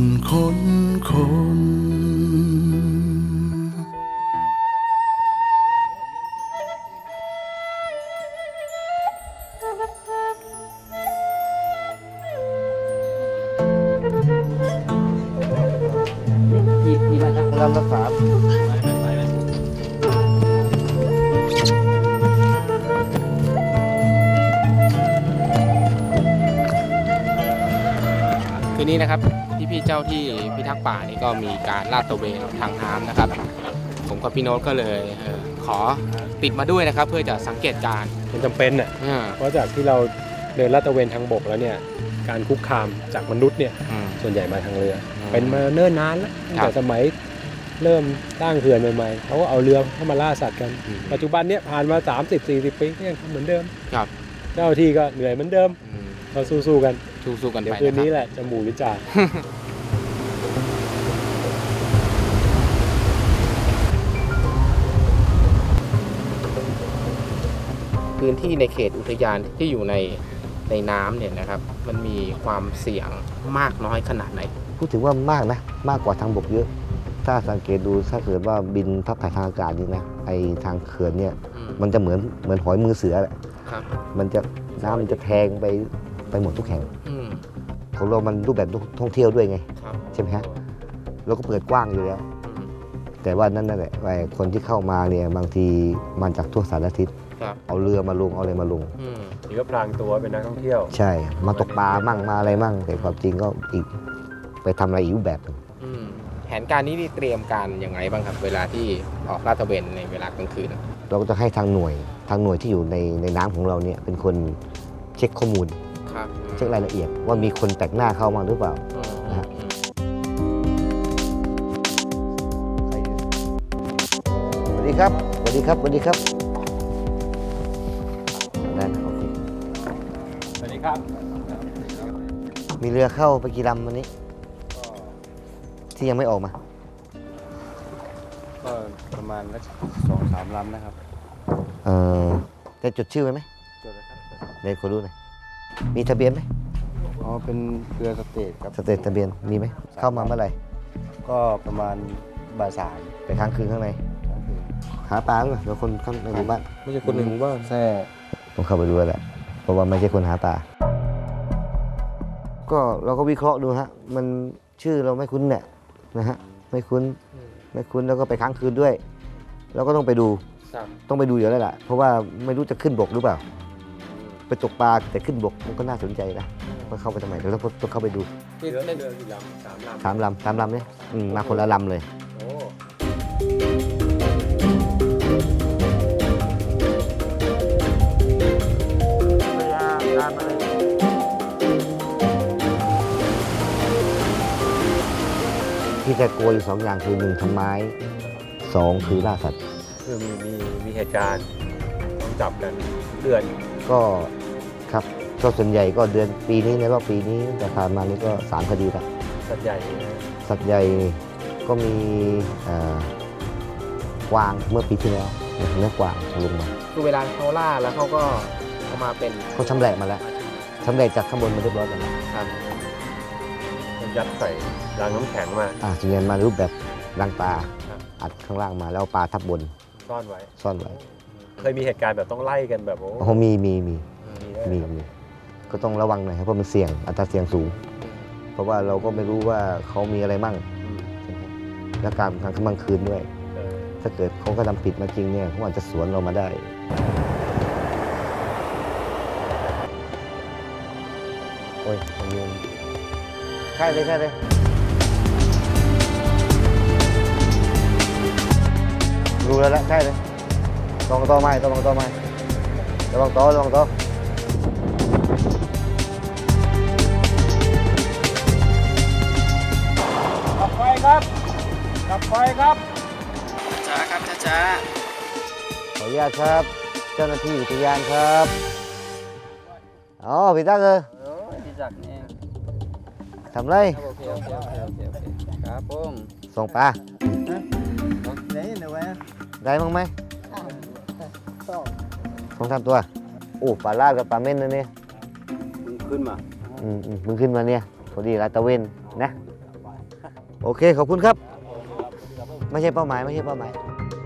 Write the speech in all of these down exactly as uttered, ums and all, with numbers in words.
นคนคนที่บ้านรักรักษาคืนนี้นะครับพี่ๆเจ้าที่พิทักษ์ป่านี่ก็มีการลาดตระเวนทางน้ำนะครับผมกับพี่โน้ตก็เลยเออขอติดมาด้วยนะครับเพื่อจะสังเกตการณ์มันจำเป็นอ่ะเพราะจากที่เราเดินลาดตระเวนทางบกแล้วเนี่ยการคุกคามจากมนุษย์เนี่ยส่วนใหญ่มาทางเรือเป็นมาเนิ่นนานแล้วตั้งแต่สมัยเริ่มตั้งเขื่อนใหม่ๆเขาก็เอาเรือเข้ามาล่าสัตว์กันปัจจุบันเนี่ยผ่านมา สามสิบสี่สิบ ปีก็ยังเหมือนเดิมครับเจ้าที่ก็เหนื่อยเหมือนเดิมเราสู้ๆกันสู้ๆกันไปเดี๋ยวคืนนี้แหละจะหมู่วิจารณ์พื้นที่ในเขตอุทยานที่อยู่ในในน้ำเนี่ยนะครับมันมีความเสี่ยงมากน้อยขนาดไหนพูดถึงว่ามากนะมากกว่าทางบกเยอะถ้าสังเกตดูถ้าเกิดว่าบินพับถ่ายทางอากาศนี่นะไอทางเขื่อนเนี่ยมันจะเหมือนเหมือนหอยมือเสือแหละมันจะน้ำมันจะแทงไปไปหมดทุกแห่งของเรามันรูปแบบท่องเที่ยวด้วยไงใช่ไหมฮะเราก็เปิดกว้างอยู่แล้วแต่ว่านั่นนั่นแหละคนที่เข้ามาเนี่ยบางทีมาจากทั่วสารทิศเอาเรือมาลงเอาอะไรมาลงนี่ก็พลางตัวเป็นนักท่องเที่ยวใช่มาตกปลามั่งมาอะไรมั่งแต่ความจริงก็อีกไปทำอะไรอีกแบบนึงแผนการนี้เตรียมการยังไงบ้างครับเวลาที่ออกลาดตระเวนในเวลากลางคืนเราก็จะให้ทางหน่วยทางหน่วยที่อยู่ในในน้ำของเราเนี่ยเป็นคนเช็คข้อมูลเช็ครายละเอียดว่ามีคนแปลกหน้าเข้ามาหรือเปล่านะฮะสวัสดีครับสวัสดีครับสวัสดีครับนั่นโอเคสวัสดีครับมีเรือเข้าไปกี่ลำวันนี้ที่ยังไม่ออกมาก็ประมาณสองสามลำนะครับเออจะจดชื่อไว้ไหมจดเลยครับเดี๋ยวขอดูหน่อยมีทะเบียนไหมอ๋อเป็นเรือสเตทครับสเตททะเบียนมีไหมเข้ามาเมื่อไหร่ก็ประมาณบ่ายสามไปค้างคืนข้างในหาปลาเหรอเดี๋ยวคนข้างในหมู่บ้านไม่ใช่คนหนึ่งว่าแท้ต้องเข้าไปดูแหละเพราะว่าไม่ใช่คนหาปลาก็เราก็วิเคราะห์ดูฮะมันชื่อเราไม่คุ้นเนี่ยนะฮะไม่คุ้นไม่คุ้นแล้วก็ไปค้างคืนด้วยเราก็ต้องไปดูต้องไปดูอยู่แล้วแหละเพราะว่าไม่รู้จะขึ้นบกหรือเปล่าไปตกปลาแต่ขึ้นบกมันก็น่าสนใจนะว่าเข้าไปทำไมเดี๋ยวเราต้องเข้าไปดูเรือเรือกี่ลำสามลำสามลำสามลำเนี่ยมาคนละลำเลยที่จะกลัวอยู่สองอย่างคือหนึ่งทำไม้สองคือล่าสัตว์คือมีมีมีเหตุการณ์ต้องจับกันเดือนก็ครับก็ส่วนใหญ่ก็เดือนปีนี้ในรอบปีนี้แต่ผ่านมานี่ก็สามคดีแล้วสัตว์ใหญ่สัตว์ใหญ่ก็มีกวางเมื่อปีที่แล้วเนื้อกวางลงมาคือเวลาเขาล่าแล้วเขาก็เอามาเป็นเขาชำแหละมาแล้วชำแหละจากข้างบนมาเรียบร้อยแล้วครับยัดใส่รังน้ำแข็งมาอ่าส่วนใหญ่มารูปแบบรังปลาอัดข้างล่างมาแล้วปลาทับบนซ่อนไว้ซ่อนไว้เคยมีเหตุการณ์แบบต้องไล่กันแบบโอ้โหมีมีมีมีมีก็ต้องระวังหน่อยครับเพราะมันเสี่ยงอัตราเสี่ยงสูงเพราะว่าเราก็ไม่รู้ว่าเขามีอะไรมั่งและการกลางค่ำคืนด้วยถ้าเกิดเขาก็ทำผิดมาจริงเนี่ยเขาอาจจะสวนเรามาได้โอ้ยยืนใช่เลยใช่เลยรู้แล้วละใช่เลยตองต่อไม้ตองต่อไม้ระวังต่อระวังต่อดับไฟครับดับไฟครับช้าครับช้าขออนุญาตครับเจ้าหน้าที่อุทยานครับอ๋อพี่ตั๊กเออพี่จักรนี่ทำไรโอเคโอเคโอเคโอเคครับผมส่งปลาได้มั้งไหมสองสามตัวโอ้ปลาลาดกับปลาเม่นนะเนี่ยขึ้นมาอืมมึงขึ้นมาเนี่ยพอดีลาตะเวนนะโอเคขอบคุณครับ ไม่ใช่เป้าหมายไม่ใช่เป้าหมาย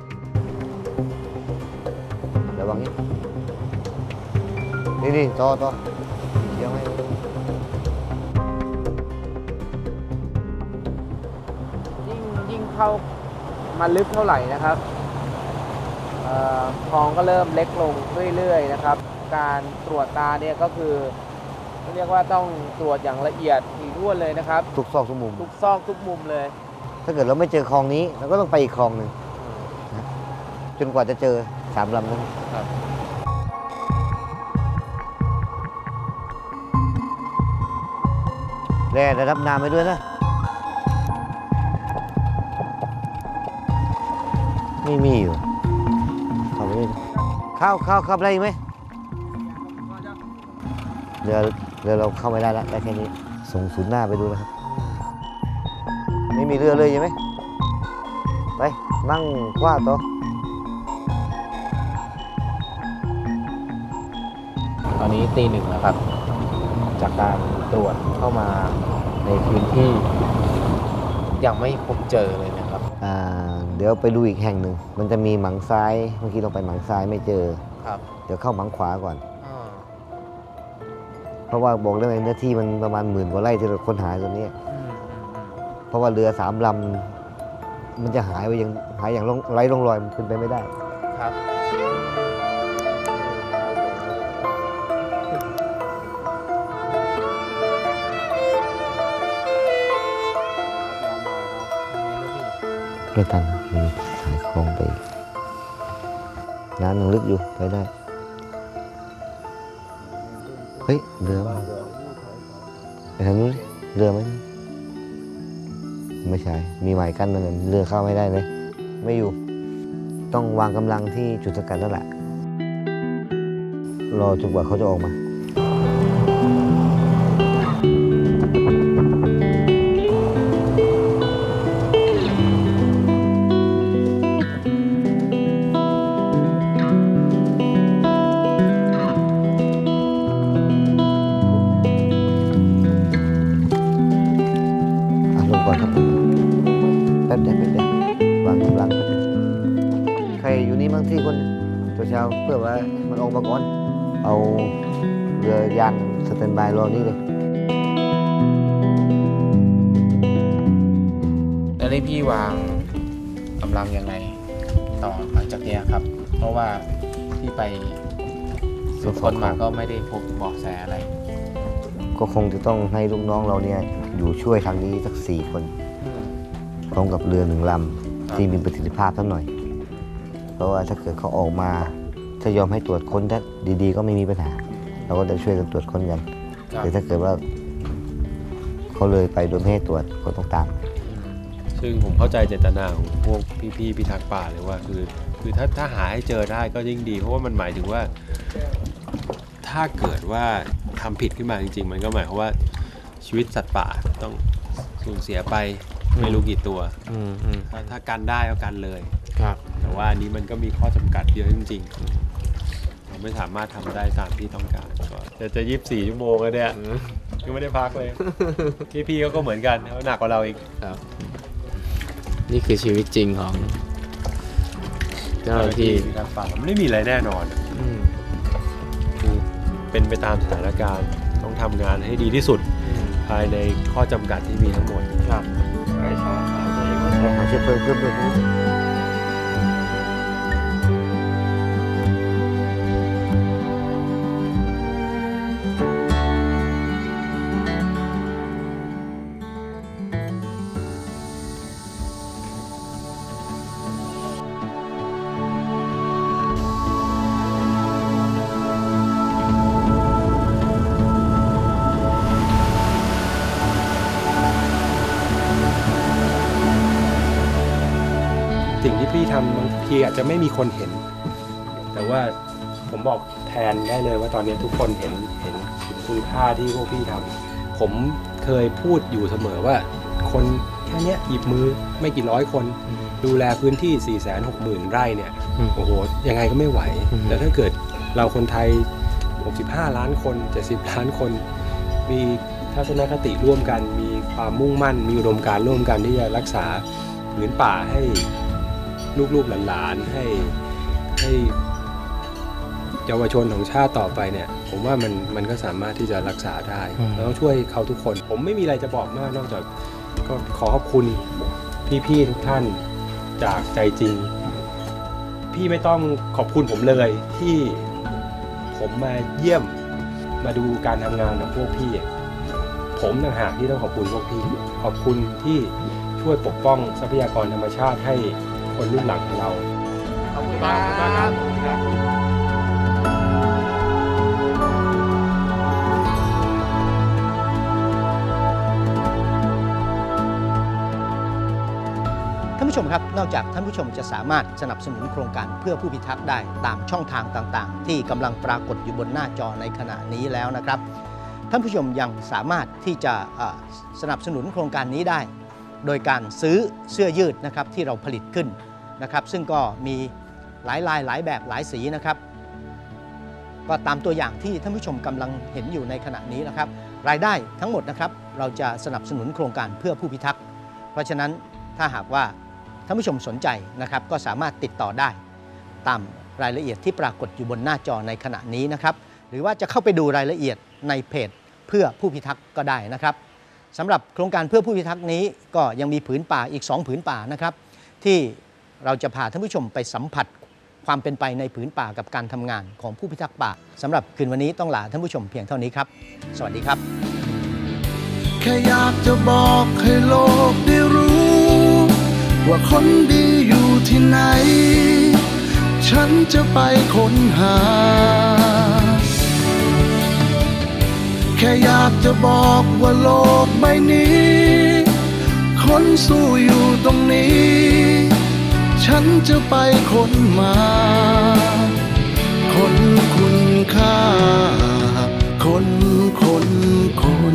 ระวังนี่นี่นี่ต่อต่อเดี๋ยวให้ยิ่งยิ่งเข้ามาลึกเท่าไหร่นะครับคลองก็เริ่มเล็กลงเรื่อยๆนะครับการตรวจตาเนี่ยก็คือเรียกว่าต้องตรวจอย่างละเอียดถี่ถ้วนเลยนะครับทุกซอกทุกมุมทุกซอกทุกมุมเลยถ้าเกิดเราไม่เจอคลองนี้เราก็ต้องไปอีกคลองหนึ่งนะจนกว่าจะเจอสามลำนั้นแร่ระดับน้ำไปด้วยนะไม่มีอยู่เข้าไปเลยเข้าเข้าเข้าไปได้ไหมเรือเรือเราเข้าไม่ได้แล้วได้แค่นี้ส่งศูนย์หน้าไปดูนะครับไม่มีเรือเลยใช่ไหมไปนั่งคว้าต่อตอนนี้ตีหนึ่งแล้วครับจากการตรวจเข้ามาในพื้นที่ยังไม่พบเจอเลยนะครับอ่าเดี๋ยวไปดูอีกแห่งหนึ่งมันจะมีหมังซ้ายเมื่อกี้เราไปหมังซ้ายไม่เจอครับเดี๋ยวเข้าหมังขวาก่อนเพราะว่าบอกเรื่องเนื้อที่มันประมาณหมื่นกว่าไร่ที่เราค้นหาตรงนี้เพราะว่าเรือสามลำมันจะหายไปอย่างหายอย่างไร้ร่องรอยมันเป็นไปไม่ได้ครับไม่ทันมีสายคลองไปน้ำยังลึกอยู่ไปได้เฮ้ยเรือไปทางนู้นเรือไหมไม่ใช่มีหมายกั้นนั่นเรือเข้าไม่ได้เลยไม่อยู่ต้องวางกำลังที่จุดสกัดนั่นแหละรอจนกว่าเขาจะออกมาแป๊บเดียวแป๊บเดียววางกำลังใครอยู่นี่บางที่คนตัวเช้าเพื่อว่ามันออกมาก่อนเอาเรือยางสแตนบายรอนี่เลยแล้วนี่พี่วางกำลังยังไงต่อหลังจากนี้ครับเพราะว่าที่ไปสืบค้นมาก็ไม่ได้พบเบาะแสอะไรก็คงจะต้องให้ลูกน้องเราเนี่ยอยู่ช่วยทางนี้สักสี่คนพร้อมกับเรือหนึ่งลำที่มีประสิทธิภาพสักหน่อยเพราะว่าถ้าเกิดเขาออกมาถ้ายอมให้ตรวจค้นถ้าดีๆก็ไม่มีปัญหาเราก็จะช่วยกันตรวจค้นกันแต่ถ้าเกิดว่าเขาเลยไปโดยไม่ให้ตรวจก็ต้องตามซึ่งผมเข้าใจเจตนาของพวกพี่ๆพิทักษ์ป่าเลยว่าคือคือถ้าถ้าหาให้เจอได้ก็ยิ่งดีเพราะว่ามันหมายถึงว่าถ้าเกิดว่าทำผิดขึ้นมาจริงๆมันก็หมายความว่าชีวิตสัตว์ป่าต้องสูญเสียไปไม่รู้กี่ตัวถ้ากันได้ก็กันเลยแต่ว่าอันนี้มันก็มีข้อจำกัดเยอะจริงๆเราไม่สามารถทำได้ตามที่ต้องการก็จะจะยี่สิบสี่ชั่วโมงแล้วเนี่ยก็ไม่ได้พักเลยพี่ๆเขาก็เหมือนกันเขาหนักกว่าเราอีกนี่คือชีวิตจริงของเจ้าหน้าที่พิทักษ์ป่าไม่ได้มีอะไรแน่นอนคือเป็นไปตามสถานการณ์ต้องทำงานให้ดีที่สุดภายในข้อจำกัดที่มีทั้งหมดครับใช่ใช่ใช่หาเชื้อเพลิงเพิ่มด้วยสิ่งที่พี่ทำบางทีอาจจะไม่มีคนเห็นแต่ว่าผมบอกแทนได้เลยว่าตอนนี้ทุกคนเห็นเห็นคุณค่าที่พวกพี่ทำผมเคยพูดอยู่เสมอว่าคนแค่นี้หยิบมือไม่กี่ร้อยคนดูแลพื้นที่ สี่แสนหกหมื่น ไร่เนี่ยโอ้โหยังไงก็ไม่ไหวแต่ถ้าเกิดเราคนไทยหกสิบห้าล้านคนเจ็ดสิบล้านคนมีทัศนคติร่วมกันมีความมุ่งมั่นมีอุดมการณ์ร่วมกันที่จะรักษาผืนป่าให้ลูกๆหลานๆให้ให้เยาวชนของชาติต่อไปเนี่ยผมว่ามันมันก็สามารถที่จะรักษาได้เราต้องช่วยเขาทุกคนผมไม่มีอะไรจะบอกมากนอกจากก็ขอขอบคุณพี่ๆทุกท่านจากใจจริงพี่ไม่ต้องขอบคุณผมเลยที่ผมมาเยี่ยมมาดูการทำงานของพวกพี่ผมต่างหากที่ต้องขอบคุณพวกพี่ขอบคุณที่ช่วยปกป้องทรัพยากรธรรมชาติให้คนรุ่นหลังของเราขอบคุณมากครับท่านผู้ชมครับนอกจากท่านผู้ชมจะสามารถสนับสนุนโครงการเพื่อผู้พิทักษ์ได้ตามช่องทางต่างๆที่กำลังปรากฏอยู่บนหน้าจอในขณะนี้แล้วนะครับท่านผู้ชมยังสามารถที่จะสนับสนุนโครงการนี้ได้โดยการซื้อเสื้อยืดนะครับที่เราผลิตขึ้นนะครับซึ่งก็มีหลายลายหลายแบบหลายสีนะครับก็ตามตัวอย่างที่ท่านผู้ชมกำลังเห็นอยู่ในขณะนี้นะครับรายได้ทั้งหมดนะครับเราจะสนับสนุนโครงการเพื่อผู้พิทักษ์เพราะฉะนั้นถ้าหากว่าท่านผู้ชมสนใจนะครับก็สามารถติดต่อได้ตามรายละเอียดที่ปรากฏอยู่บนหน้าจอในขณะนี้นะครับหรือว่าจะเข้าไปดูรายละเอียดในเพจเพื่อผู้พิทักษ์ก็ได้นะครับสำหรับโครงการเพื่อผู้พิทักษ์นี้ก็ยังมีผืนป่าอีกสองผืนป่านะครับที่เราจะพาท่านผู้ชมไปสัมผัสความเป็นไปในผืนป่ากับการทำงานของผู้พิทักษ์ป่าสำหรับคืนวันนี้ต้องลาท่านผู้ชมเพียงเท่านี้ครับสวัสดีครับแค่อยากจะบอกให้โลกได้รู้ว่าคนดีอยู่ที่ไหนฉันจะไปค้นหาแค่อยากจะบอกว่าโลกใบนี้คนสู้อยู่ตรงนี้ฉันจะไปค้นมาคนคุณค่าคนคนคน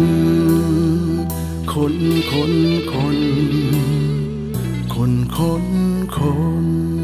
คนคนคนคนคนคน